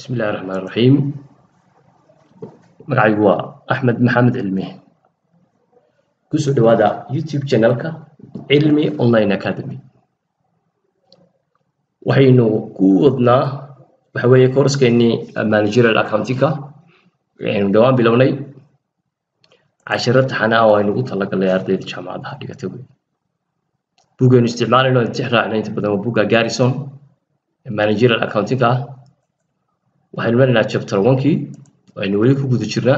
بسم الله الرحمن الرحيم. magacaygu waa Axmed Maxamed Cilmi. ku soo dhawaada YouTube channelka Cilmi Online Academy. waxaynu ku wadnaa waxa weeye koorskeennii managerial accounting-ka aynu dhawaan bilownay casharo taxana oo aynu ugu talagalnay ardayda jaamacadaha dhigata wey. buugaynu isticmaalayno intix raacnay inta badan waa buugga Garrison managerial accounting-ka waxaynu maraynaa chapter 1-kii aynu weli ku guda jirnaa.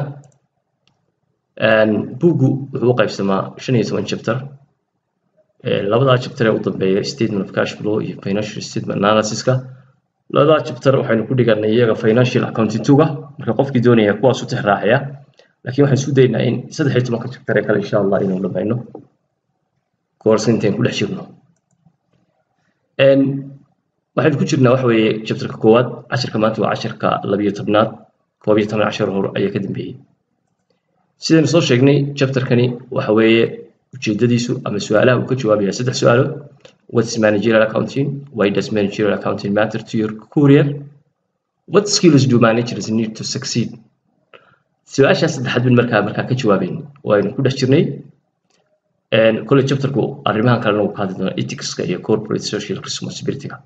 buuggu wuxuu u qaybsamaa 15 chapter. labadaa chapter ee u dambeeya statement of cash flow iyo financial statement analysis-ka. labadaa chapter waxaynu ku dhiganay iyaga financial accounting 2-ga marka qofkii doonaya kuwaas u tix raacaya. laakiin waxaan isku daynaa in 13 chapter ee kale insha Allah inuu dhamayno course intaan ku dhex jirno. waxaynu ku jirnaa waxa weeye chapterka koowaad. casharka maanta waa casharka 12aad 12 cashar hore ayaa ka dambeeyay. sidaan soo sheegnay chapterkani waxa weeye ujeedadiisu ama su'aalaha uu ka jawaabaya saddex su'aalood. What's managerial accounting? Why does managerial accounting matter to your career? What skills do managers need to succeed? su'aashaas saddexaad bin markaa ka jawaabayn waynu ku dhex jirnay. kole chapterku arrimahan kalena uu ka hadli doonaa ethics-ka iyo corporate social responsibility-ga.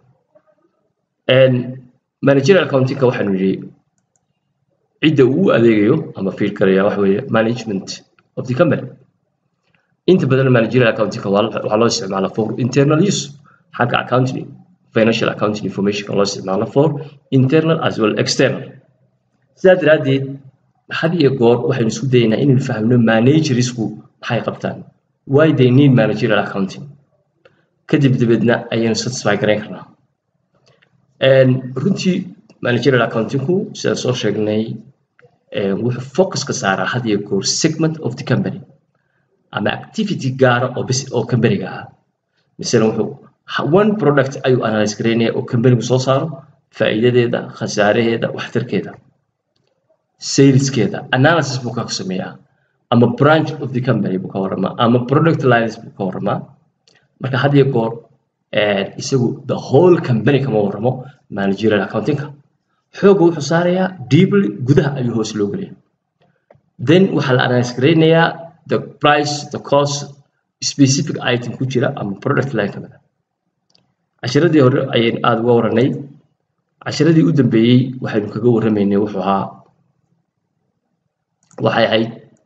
managerial accounting-ka waxaanu yidhi cidda uu adeegayo ama fiil karaya waxa weeye management of the company. inta badan managerial accounting waxaa loo isticmaalaa for internal use xagga accounting financial accounting information loo isticmaalo for internal as well external. sidaa daraaddeed had iyo goor waxaynu isku dayaynaa inaynu fahamno managersku maxay qabtaan, why they need managerial accounting. kadib dabeedna ayaynu satisfy garayn karnaa. runtii managerial accounting-ku sidaan soo sheegnay wuxuu focus ka saaraa had iyo goor segment of the company ama activity gaara oo company-ga ah. misalan wuxuu one product ayuu analyze garaynaya oo company-gu soo saaro faa'iidadeeda, khasaaraheeda, waxtarkeeda, saleskeeda analysis buu ka sameeyaa ama branch of the company buu ka warramaa ama product lines buu ka warramaa. marka had iyo goor isagu the whole company kama warramo managerial accounting-ka. xooga wuxuu saarayaa deeply gudaha ayuu hoos loo gelaya. then waxaa la analyze garaynayaa the price, the cost, specific item ku jira ama product line kamida. casharadii hore ayaynu aada uga warranay. casharadii u dambeeyey waxaynu kaga warramaynay waxay ahayd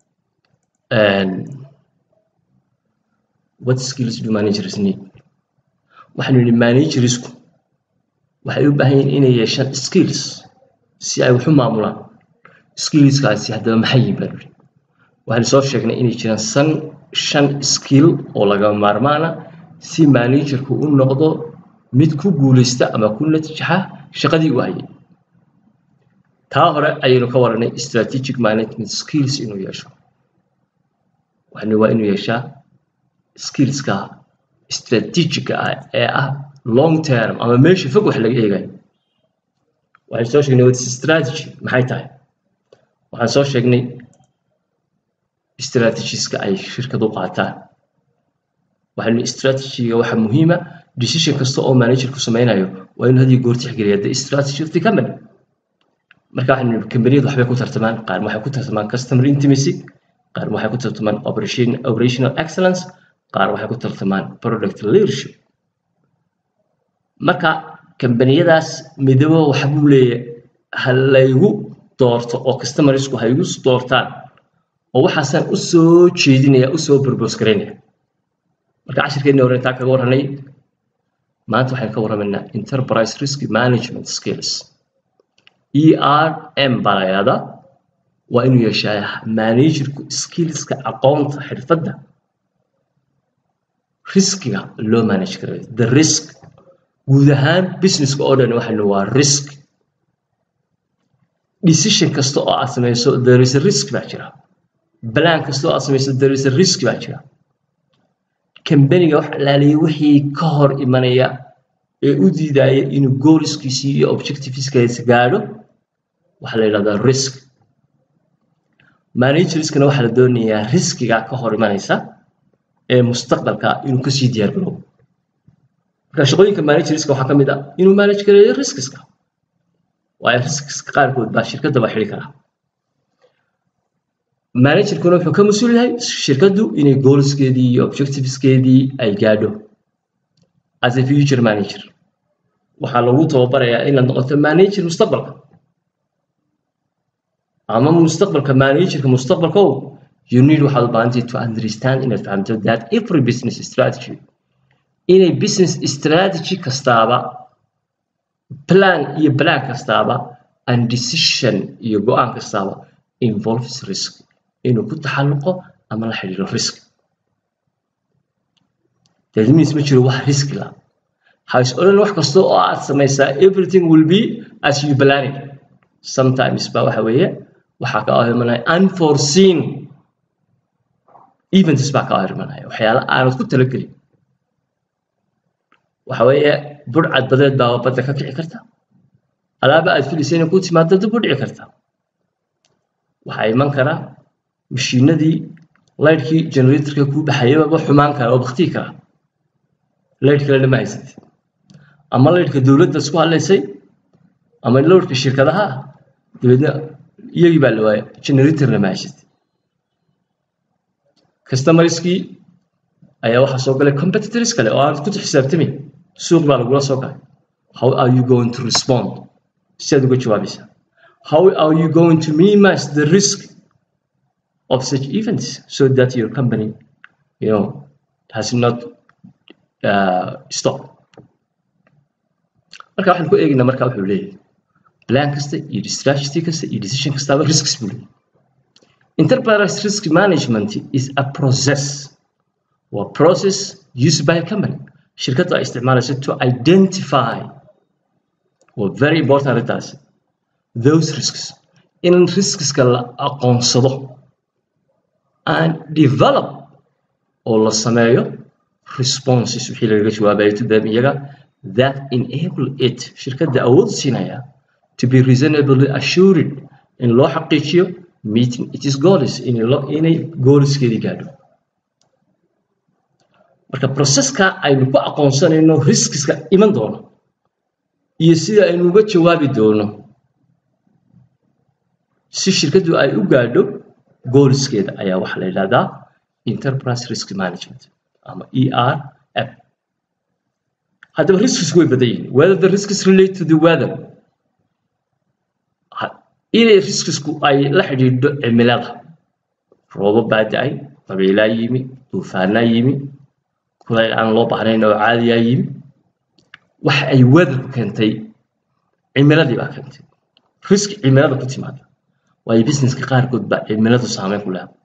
what skills do managers need. waxaanu yidhi managersku waxay u baahan yihiin inay yeeshaan skills si ay wax u maamulaan. skillskaasi haddaba maxay yihiin baan yidhi. waxaan soo sheegnay inay jiraan 5 skill oo lagama maarmaana si managerku u noqdo mid ku guuleysta ama ku natiixa shaqadii uu hayay. taa hore ayaynu ka warranay strategic management skills inuu yeesho. waxaanu waa inuu yeeshaa skillska strategic ee ah long term ama meesha fog wax laga eegayo. waxaan soo sheegnay what strategy maxay tahay. waxaan soo sheegnay strategies-ka ay shirkadu qaataan. waxaanu strategy-ga waxa muhiima decision kasta oo managerku sameynayo waa inuu hadii goor tixgeliyaa the strategy of the company. marka waxaanu company-du waxbay ku tartamaan, qaar waxay ku tartamaan customer intimacy, qaar waxay ku tartamaan operational excellence, qaar waxay ku tartamaan product leadership. marka kambaniyadaas midabo waxa buu leeyahay hal laygu doorto oo customersku hay igu doortaan oo waxaasan u soo jeedinaya u soo propose gareynaya. marka casharkeennii hore intaan kaga warranay maanta waxaan ka warramaynaa enterprise risk management skills ERM baa la yidhahdaa. waa inuu yeeshaa managerku skillska aqoonta xirfadda riskiga loo manage karayo. the risk guud ahaan businesska oo dhan waxaanu waa risk. decision kasta oo aad samayso there is a risk baa jira. plan kasta oo aad samayso there is a risk baa jira. company-ga wax ilaaliyay wixii ka hor imanaya ee u diidaya inuu goalskiisii iyo objectiveskiisa gaadho waxaa la yidhahdaa risk. managerskana waxaa la doonayaa riskiga ka hor imanaysa ee mustaqbalka inuu kasii diyaar garoobo. marka shaqooyinka managerska waxaa ka mid ah inuu manage gareeyo riskiska. waayo risks qaarkood baa shirkadda baa xidhi kara managerkuna wuxuu ka mas-uul yahay shirkaddu inay goalskeedii iyo objectiveskeedii ay gaadho as a future manager waxaa lagu tababarayaa in la noqoto manager mustaqbalka ama mustaqbalka managerka mustaqbalka you need waxaad u baahan tahay to understand inaad fahamto that every business strategy inay business strategy kastaaba plan kastaaba and decision iyo go'aan kastaaba involves risk inuu ku taxalluqo ama la xiriiro risk that means ma jiro wax risk la hays oran wax kasto oo aad samaysaa everything will be as you plan it sometimes ba waxa weeye waxa ka imanaya unforeseen events ba ka imanaya waxyaalo aan ku talagelin waxa weeye burcad badeed baa badda ka kici karta alaaba aad filiseen ku timaado dib u dhici karta waxa iman kara mashiinadii lightkii generatorka ku baxayaba wax xumaan kara oo waqti kara lightka la ma haysatid ama lightka dawladda isku haleysay ama lightka shirkadaha dawladda iyagii baa la waayay generator la ma haysatid customerskii ayaa waxa soo galay competitors kale oo aad ku xisaabtamay suuq baa lagu soo galay how are you going to respond sidoo uga jawaabaysaa how are you going to minimize the risk of such events so that your company has not stop marka waxaan ku eegnaa marka wuxuu leeyahay plan kasta iyo strategy kasta iyo decision kasta waa risks buu leeyahay enterprise risk management is a process used by a company shirkadda ay isticmaalayso to identify very important details those risks in risks la aqoonsado and develop oo la sameeyo responses wixii laga jawaabayo to them iyaga that enable it shirkadda awood siinaya to be reasonably assured in loo xaqiijiyo meeting its goals inay goalskeedii gaadho marka processka aynu ku aqoonsanayno riskiska iman doono iyo sida aynu uga jawaabi doono si shirkaddu ay u gaadho goalskeeda ayaa waxa la yiraahdaa enterprise risk management ama ERM haddaba risks way badan yihiin whether the risks relate to the weather inay riskisku ay la xidhiidho cimilada roobab baa da'ay dabeelaa yimi duufaanaa yimi kulayl aan loo baahnayn oo caadiyaa yimi wax ay weather keentay cimiladii baa keentay risk cimilada ku timaada waayo businesska qaarkood baa cimiladu saameyn ku leedahay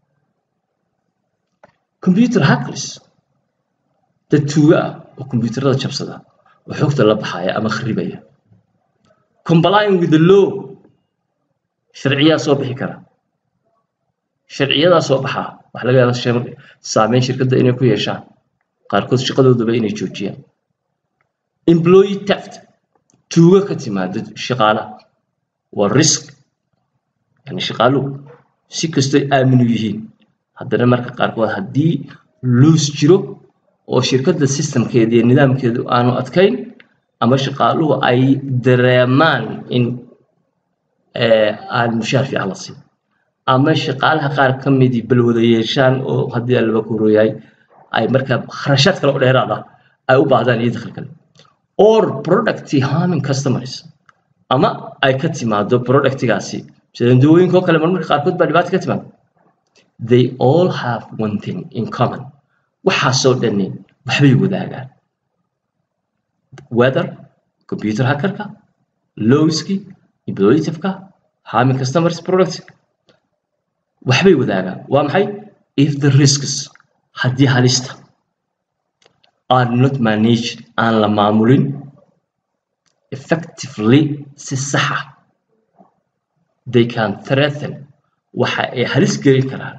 computer hackers dad tuuga ah oo computerada jabsada oo xogta la baxaya ama kharibaya complying with the law sharciyaa soo bixi kara sharciyadaa soo baxa wax laga yaabaa saameyn shirkadda inay ku yeeshaan qaarkood shaqadoodaba inay joojiyaan employee theft tuuga ka timaada shaqaalaha waa risk yani shaqaaluhu si kastoo aaminu yihiin haddana marka qaarkood haddii loos jiro oo shirkadda systemkeeda iyo nidaamkeedu aanu adkayn ama shaqaaluhu ay dareemaan in aan mushaar fiican la siin ama shaqaalaha qaar ka midii balwada yeeshaan oo haddii laba korooyay ay marka kharashaad kale oo dheeraad ah ay u baahdaan iyo dakhli kale or product harming customers ama ay ka timaado productgaasi sida dawooyinka kale marmarka qaarkood baa dhibaato ka timaado they all have one thing in common waxa soo dhanay waxbay wadaagaan weather computer hackerka lowski employee-ka harming customers products waxbay wadaagaan waa maxay if the risks haddii halista are not managed aan la maamulin effectively si sax ah they can threaten waxa ay halis gelin karaan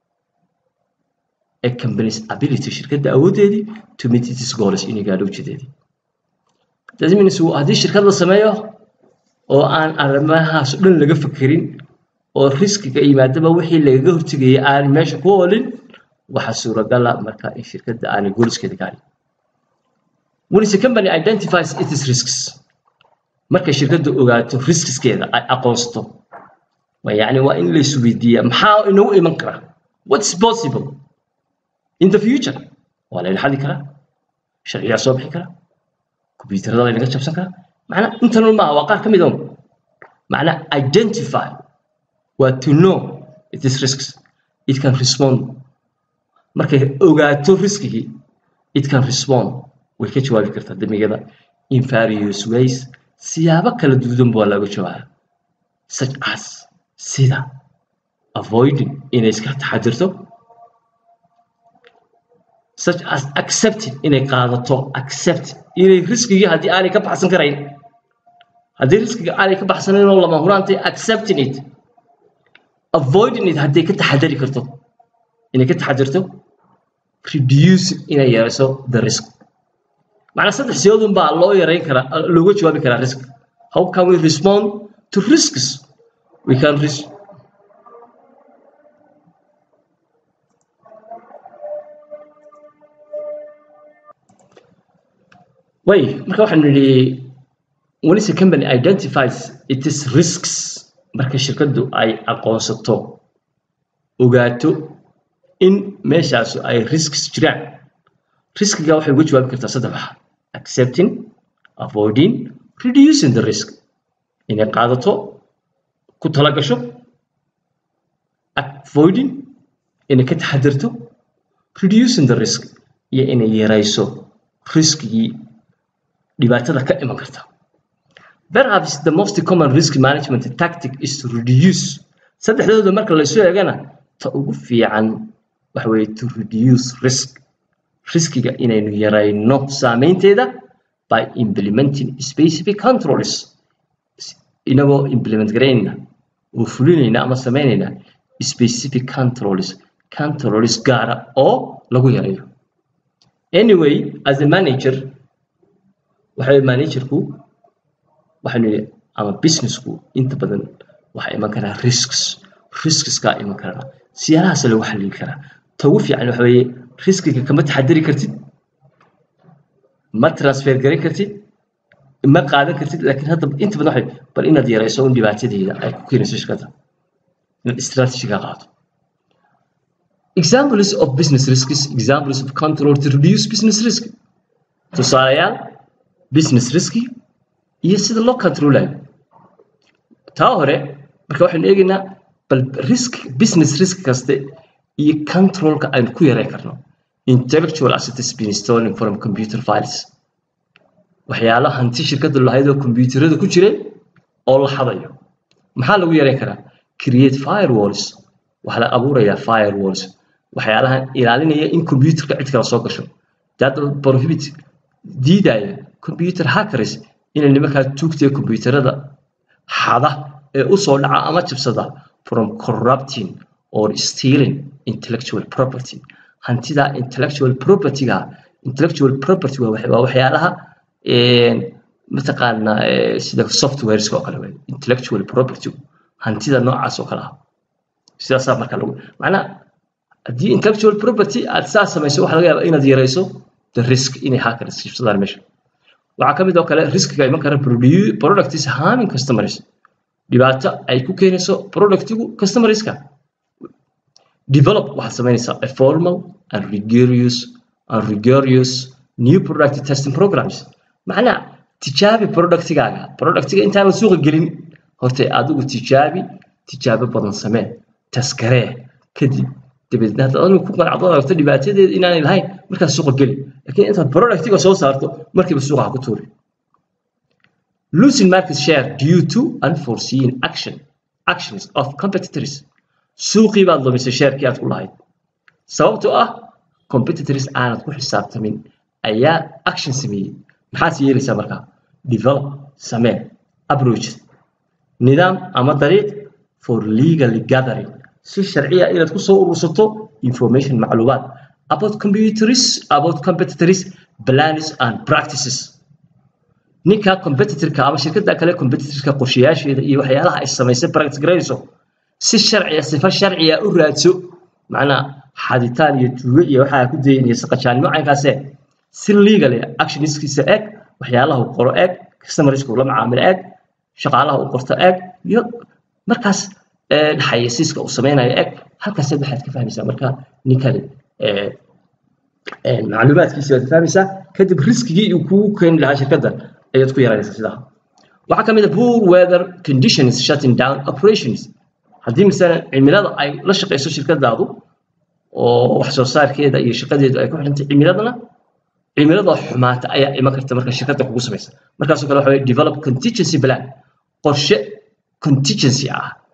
a company's ability shirkadda awoodeedii to meet its goals inay gaadho ujeedeedii that means haddii shirkad la sameeyo oo aan arrimahaas dhan laga fakirin oo riskiga yimaadaba wixii laga hortagay aan meesha ku oolin waxa suuragal ah marka in shirkadda aan goalskeeda gaadhin when a company identifies its risks markay shirkaddu ogaato riskiskeeda ay aqoonsato يعني وإن ليس بديا محاو إنه إيمان كرا what's possible in the future ولا الحد كرا شريعة صبح كرا كمبيوتر ده اللي نقدر نشوف كرا معنا أنت نقول واقع كم يدوم معنا identify what to know it is risks it can respond مركي أوجاتو ريسكي it can respond والكتشوا بكرة دمي كذا in various ways سيابك كلا دودم بولا بشوها such as sida avoiding inay iska taxadirto such as accepting inay qaadato accept inay riskiga hadii aanay ka baxsan karayn hadii riskiga aanay ka baxsanayn oo lama huraantay accepting it avoiding it hadii ka taxadiri karto inay ka taxadirto reduce inay yarayso the risk macna saddex siyoodun baa loo yareyn karaa looga jawaabi karaa risk how can we respond to risks we can marka waxaan nidhi when a company identifies its risks marka shirkaddu ay aqoonsato ogaato in meeshaas ay risks jiraan riskiga waxay uga jawaabi kartaa saddex wax accepting avoiding reducing the risk inay qaadato ku tala gasho avoiding inay ka taxadirto reducing the risk iyo inay yarayso riskigii dhibaatada ka iman karta perhaps the most common risk management tactic is to reduce saddexdooda marka la soo eegana ta ugu fiican waxa weeye to reduce riskiga inaynu yarayno saameynteeda by implementing specific controls inagoo implement garayna oo fulinayna ama sameynayna specific controls gaara oo lagu yareeyo anyway as a manager waxay managerku waxaan ama businessku inta badan waxa iman kara risks ka iman kara siyaalahaas lagu xalin kara tawu fiican waxa weeye riskiga kama taxadiri kartid ma transfer garan kartid ma qaadan kartid laakiin hadda inta badan waxay bal inaad yarayso in dhibaatadeeda ay ku keenayso shirkadda in strategy-ga qaado examples of business risks examples of control to reduce business risk tusaalayaal business risk iyo sida loo controlayo taa hore marka waxaan eegaynaa bal business risk kaste iyo controlka aynu ku yareyn karno intellectual assets being stolen from computer files waxyaalaha hanti shirkadda lahayd oo kombiyuutarada ku jiray oo la xadayo maxaa lagu yareyn karaa create firewalls waxa la abuurayaa firewalls waxyaalaha ilaalinaya in kombiyuutarka cid kale soo gasho that prohibit diidaya computer hackers inay nimanka tuugtay kombiyuutarada xada ee u soo dhaca ama jabsada from corrupting or stealing intellectual property hantida intellectual property waa waxyaalaha mataqaana sida softwares oo kale weey intellectual property hantida noocaas oo kale ah sidaas marka lagu macna hadii intellectual property aad samayso waxa laga yaabaa inaad yareyso the risk in hackers jabsadaan meesha waxa kamid oo kale riskiga iman kara product is harming customers dhibaato ay ku keenayso productigu customerska develop waxa sameynaysa a formal and rigorous new product testing programs macna tijaabi productiga intaan la suuq gelin horta adigu tijaabo badan samee taskare kadib dibadna aad ku qanacdo dhibaatadeeda inaan lahayn marka suuq gali laakiin inta productiga soo saarto markiiba suuqa ku tuuri losing market share due to unforeseen actions of competitors suuqii baad lumisay share-kii aad ku lahayd sababtoo ah competitors aanad ku xisaabtamin ayaa action sameeyay maxaad yeelaysaa marka develop samee approach nidaam ama dariiq for legal gathering si sharciya inaad ku soo urursato information macluumaad about competitors plans and practices ninka competitor-ka ama shirkadda kale competitor-ka qorshayaasheeda iyo waxyaalaha ay samaysay practice garayso si sifa sharciya u raadso macna xaditaan iyo tuugo iyo waxa ku deeynaysa qajaalnimo caynkaas si legal action iskiisa waxyaalaha qoro customersku la macaamil eeg shaqaalaha uu qorto eeg iyo markaas xayeysiiska uu sameynayo eeg halkaas waxaad ka fahmaysaa marka ninkani macluumaadkiisa waad fahmaysaa kadib riskigii uu kugu keeni lahaa shirkadda ayaad ku yaraynaysaa sidaa waxaa ka mid ah poor weather conditions shutting down operations haddii misalan cimilada ay la shaqayso shirkadaadu oo wax soo saarkeeda iyo shaqadeedu ay ku xirantay cimilada xumaata ayaa iman karta marka shirkadda kugu samaysa markaasoo kale waxa develop contingency plan qorshe contingency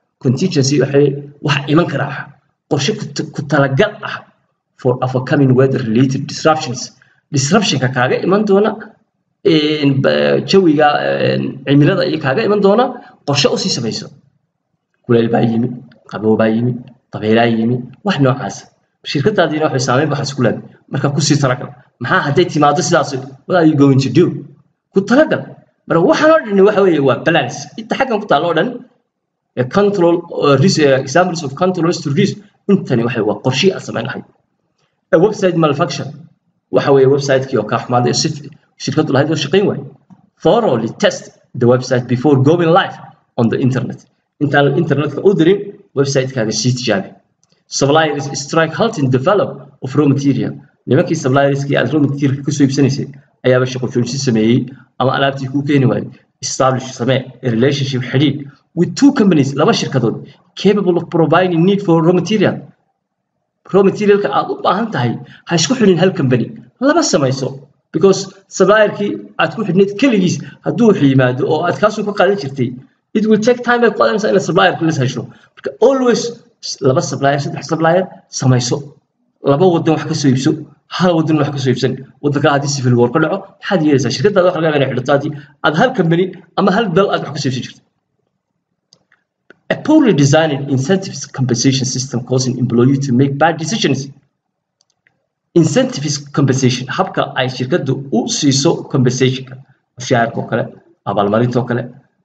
waxa iman kara qorshe ku talagal ah for overcoming weather related disruptionka kaaga iman doona jawiga cimilada iyo kaaga iman doona qorshe u sii samayso kuleel baa yimi qabow baa yimi dabeelaa yimi wax noocaas shirkadaadiina waxay saameyn baxas ku leedahay marka ku sii talagal maxaa hadday timaado sidaas what are you going to do ku talagal marka waxaan oo dhan waxa weeye waa balance inta xaggan ku taalo oo dhan control examples of controls to risk intani waxay waa qorshe aad samayn lahayd website malfunction waxa weeye website-kii oo ka xumaaday si shirkadu lahayd oo shaqayn waay thoroughly test the website before going live on the internet intaan internetka u dirin website-kaaga sii tijaabi suppliers strike halting develop of raw material nimankii supplierskii aad raw material ka soo iibsanaysay ayaaba shaqo joojin sameeyey ama alaabtii kuu keeni waayey establish samee a relationship xidhiidh with two companies laba shirkadood capable of providing need for raw materialka aad u baahan tahay ha isku xidhin hal company laba samayso because supplierkii aad ku xidhnayd keligiis hadduu yimaado oo aad kaasoo ka qaadan jirtay it will take time by qaadanaysaa in supplier la hesho marka always laba supplier saddex supplier samayso laba wadan wax ka soo iibso hal wadan wax ka soo iibsan wadanka haddii civil war ka dhaco maxaad yeelaysaa shirkadaada wax laga yaabaa inay xidhataadii aad hal company ama hal dal aad wax ka soo iibsan jirto a poorly designed incentives compensation system causing employees to make bad decisions incentives compensation habka ay shirkadu u siiso compensationka mushaharka oo kale abaalmarinta oo kale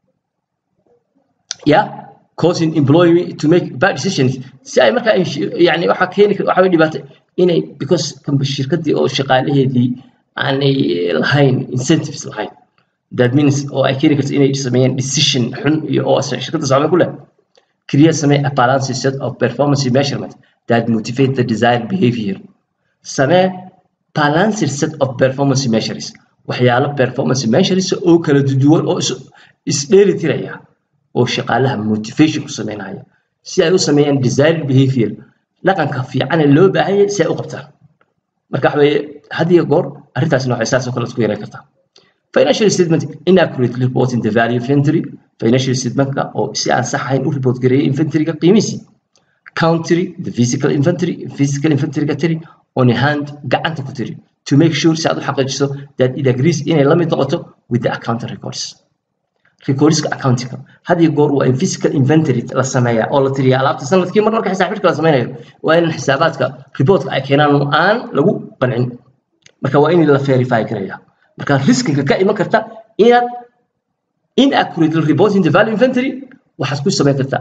causing employee to make bad decisions si ay marka yani waxa keeni waxa dhibaato inay because shirkadii oo shaqaalaheedii aanay lahayn incentives lahayn that means oo ay keeni karto inay sameeyaan decision xun iyo oo shirkadda saameyn ku leh create a balanced set of performance measurements that motivate the desired behavior samee balanced set of performance measures waxyaalo performance measures oo kala duwan oo isdheeli tiraya oo shaqaalaha motivation ku sameynaya si ay u sameeyaan desired behavior dhaqanka fiican ee loo baahan yahay si ay u qabtaan marka waxa weeye hadiyo goor arrintaasna waxay saas oo kale isku yareyn kartaa financial statement inaccurately reporting the value of inventory financial statement oo si aan sax ahayn u report gareeyay inventory-ga qiimihiisa country the physical inventory-ga tiri on hand gacanta ku tiri to make sure si aad u xaqiijiso that it agrees inay la mid noqoto with the accounting records accounting hadii goor waa in physical inventory la sameeyaa oo la tiriyaa alaabta sanadkii marka xisaabta la sameeyo waa in xisaabaadka report ay keenaan aan lagu qancin marka waa in la verify gareeyaa marka riskiga ka iman karta inaad inaccurate reporting the value inventory waxaad ku sameyn kartaa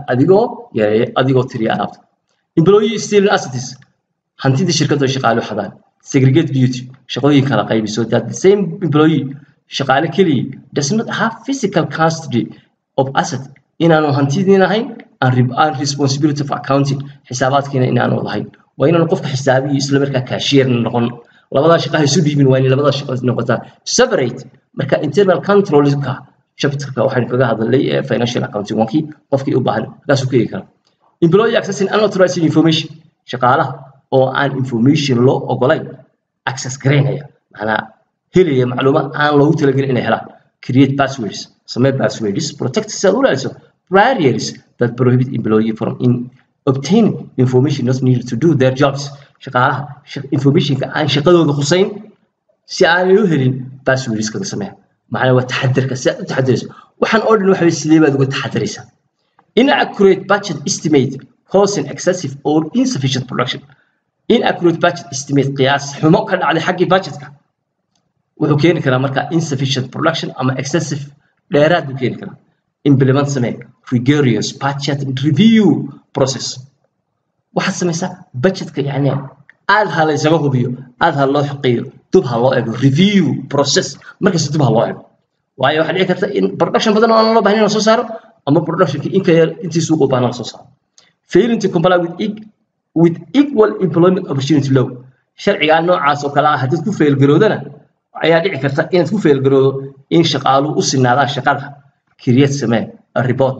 adigoo tiriyaa alaabta employee stealing assets hantida shirkadda shaqaale xadaan segregate duty shaqooyin kala qaybiso that the same employee shaqaale kaliya does not have physical custody of asset inaanu hantidin ahayn and responsibility for accounting xisaabaadkiina inaanu lahayn waa inaanu qofka xisaabiyo isla markaa cashier noqon labada shaqaha isu dhiibin waa in labada shaqo noqotaa separate marka internal controlka chapterka waxaan kaga hadalay financial accounting wankii qofkii u baahan kaas uu ka yeekan employee accessing unauthorized information shaqaalaha oo aan information loo ogolayn access gareynaya macnaha helaya macluumaad aan loogu talagelin inay helaan create passwords samee passwords protect cellular barriers that prohibit employee from obtaining information not needed to do their jobs shaqaalaha informationka aan shaqadooda khuseyn si aan u helin passwords kaga samee macnaha waa taxadirka si aad u taxadirayso waxaan oo dhan waxa sidee baad uga taxadiraysaa inaccurate budget estimate causing excessive or insufficient production inaccurate budget estimate qiyaas xumo ka dhacday xaggii budgetka wuxuu keeni karaa marka insufficient production ama excessive dheeraad buu keeni karaa implement samee rigorous budget review process waxaad samaysaa budgetka yani aad ha la isaga hubiyo aad ha loo xaqiiyo dub ha loo eego review process markaas dub ha loo eego waayo waxa dhici karta in production badan oo aan loo baahnayn soo saaro ama production intii suuq u baahnaa soo saaro failing to comply with equal employment opportunity law sharciga noocaas oo kala ah hadii ku fail garoodana ayaa dhici karta in ku fail garoodo in shaqaaluhu u sinaadaan shaqada create samee a report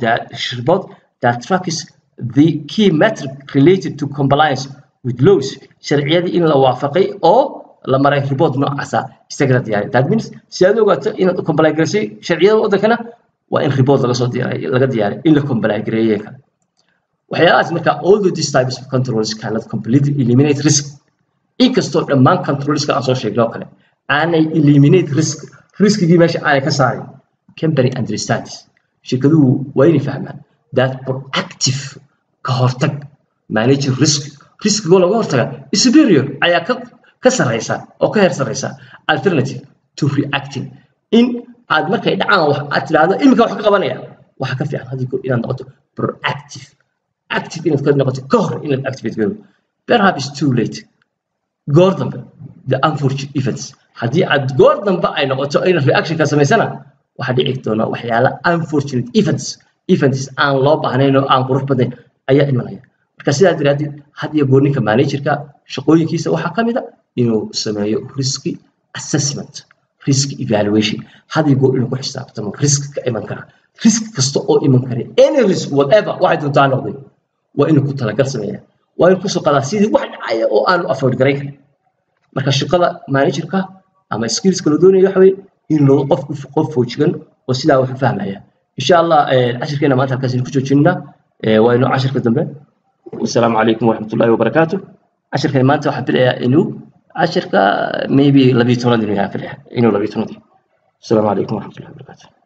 that tracks the key metric related to compliance with laws sharciyadii in la waafaqay oo la maray report noocaas ah isaga diyaar that means si aad ogaato in aad comply gareysay sharciyada wadankana waa in report laga soo diyaariyo in la comply gareeyay waxyaalahaas marka all these types of controls cannot completely eliminate risk inkastoo dhammaan controlska aan soo sheegnay oo kale aanay eliminate riskigii meesha aanay ka saarin company understands shirkaduhu waa inay fahmaan that proactive ka hortag manage riskigo laga hortaga superior ayaa ka sareysa oo ka heer sareysa alternative to reacting in aad markay dhacaan wax aad tiraahdo imika wax ka qabanaya waxa ka fiican hadii inaad noqoto proactive active inaad ka noqoto ka hor inaad activate garoo perhaps too late goor dambe the unfortunate events hadii aad goor dambe ay noqoto in reaction ka sameysana waxa dhici doona waxyaalo unfortunate events aan loo baahnayn oo aan qurux badnayn ayaa imanaya marka sidaa diraadid hadii goorninka managerka shaqooyinkiisa waxa kamid ah inuu sameeyo risk assessment risk evaluation hadii goor inuu ku xisaabtamo risk ka iman kara risk kasta oo iman kara any risk whatever waxa doontaa noqday waa inuu ku talagal sameeyaa waa inuu ku soo qadaa sidii wax dhacaya oo aan afford gareyn karin marka shaqada managerka ama skills kala doonayo waxa weey in loo qof foojigan oo sidaa wax fahmaya insha Allah cashirkeena maanta halkaas ku joojinaa waa inuu cashirka dambe والسلام عليكم ورحمة الله وبركاته عشر كلمات واحد إنه عشر maybe لبيتونا دي إنه لبيتونا دي السلام عليكم ورحمة الله وبركاته